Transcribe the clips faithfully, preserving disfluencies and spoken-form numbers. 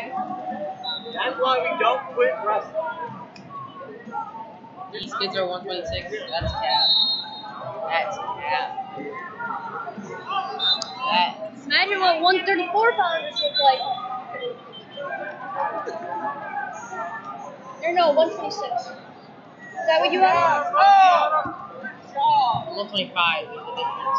That's why we don't quit wrestling. These kids are one twenty-six. That's cap. That's cap. That. Imagine what one thirty-four pounders look like. Or no, one twenty-six. Is that what you have? one twenty-five is the difference.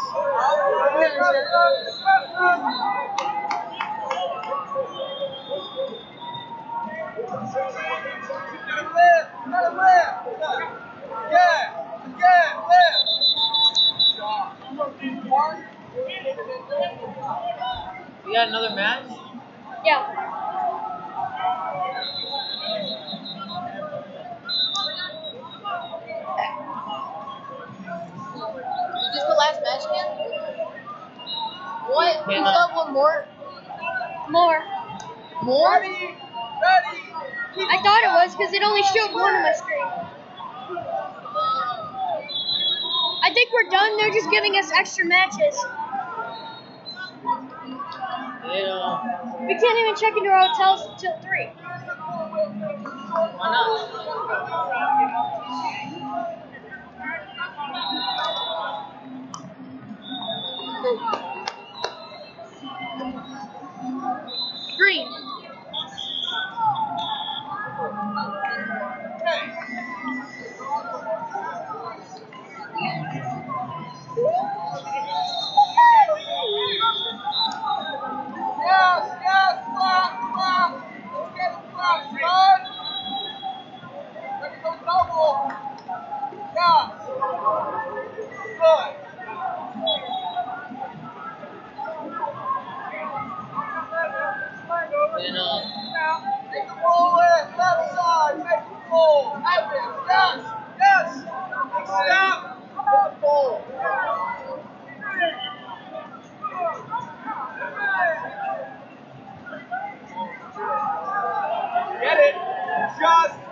We got another match? Yeah. Is this the last match, man? What? You still have one more? More. More? I thought it was because it only showed one on my screen. I think we're done. They're just giving us extra matches. Yeah. We can't even check into our hotels until three. Why not? Green. Yes, yes, clap, clap. Let's get it clap, son. Let's go double. Yeah. Good. And, uh, Take the ball in, left side, make the ball. Evan, yes, yes. Big step. Hit the ball. Get it. Just